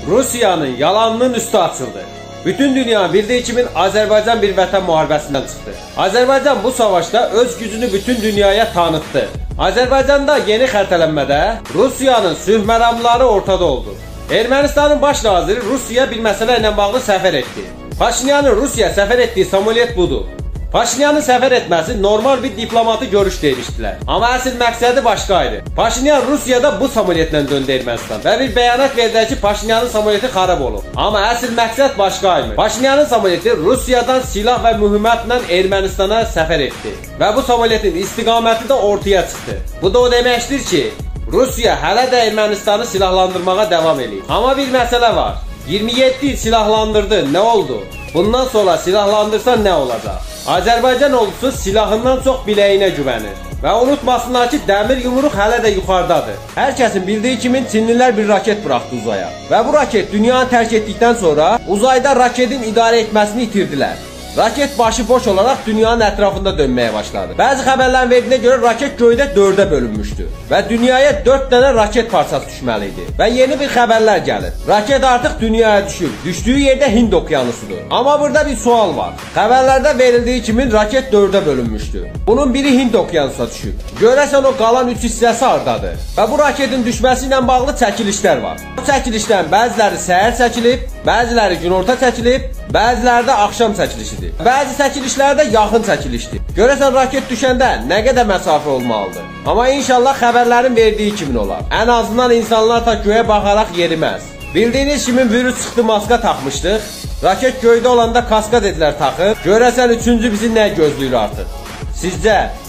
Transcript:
Rusiyanın yalanının üstü açıldı. Bütün dünya bildiği kimi Azərbaycan bir vətən müharibəsindən çıxdı. Azərbaycan bu savaşda öz gücünü bütün dünyaya tanıttı. Azərbaycanda yeni xərtələnmədə Rusiyanın sülh məramları ortada oldu. Ermənistanın baş naziri Rusiyaya bir məsələ ilə bağlı səfər etdi. Paşinyanın Rusiyaya səfər etdiyi samolyot budur. Paşinyanın səfər etməsi normal bir diplomatı görüş demişdilər. Amma əsl məqsədi başqaydı. Paşinyan Rusiyada bu samolyotla döndü Ermənistan və bir bəyanat verdi ki, Paşinyanın samolyotu xarab olub. Amma əsl məqsəd başqaymış. Paşinyanın samolyotu Rusiyadan silah və mühimmatla Ermənistana səfər etdi və bu samolyotun istiqaməti də ortaya çıxdı. Bu da o deməkdir ki, Rusiya hələ də Ermənistanı silahlandırmağa davam edir. Amma bir məsələ var. 27 il silahlandırdı, nə oldu? Bundan sonra silahlandırsa nə olacaq? Azərbaycan ordusu silahından çox biləyinə güvənir. Və unutmasınlar ki, dəmir yumruq hələ də yuxarıdadır. Hər kəsin bildiyi kimi Çinlilər bir raket buraxdı uzaya. Və bu raket dünyanı tərk etdikdən sonra uzayda raketin idarə etməsini itirdilər. Raket başı boş olaraq dünyanın ətrafında dönməyə başladı. Bəzi xəbərlərin verdiyinə görə raket göydə 4-ə bölünmüşdü və dünyaya 4 dənə raket parçası düşməli idi. Və yeni bir xəbərlər gəlir. Raket artıq dünyaya düşür. Düşdüyü yerdə Hind okyanusudur. Amma burada bir sual var. Xəbərlərdə verildiyi kimi raket 4-ə bölünmüşdü. Bunun biri Hind okyanusuna düşüb. Görəsən o qalan 3 hissəsi hardadır? Və bu raketin düşməsi ilə bağlı çəkilişlər var. Bu çəkilişlərin bəziləri səhər çəkilib, bəziləri günorta çəkilib, bəziləri də axşam çəkilişidir. Bəzi çəkilişlərdə yaxın çəkilişdir. Görəsən raket düşəndə nə qədər məsafə olmalıdır? Amma inşallah xəbərlərin verdiyi kimi olar. Ən azından insanlar ta göyə baxaraq yeriməz. Bildiyiniz kimi virus çıxdı maska taxmışdıq. Raket göydə olanda kaska dedilər taxıb. Görəsən üçüncü bizi nə gözləyir artıq? Sizcə